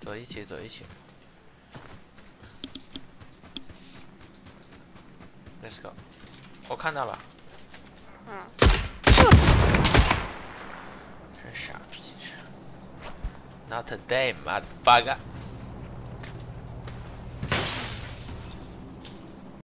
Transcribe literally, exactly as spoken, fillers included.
走一起，走一起。Let's go。我看到了。 嗯。 真傻逼！Not today, motherfucker。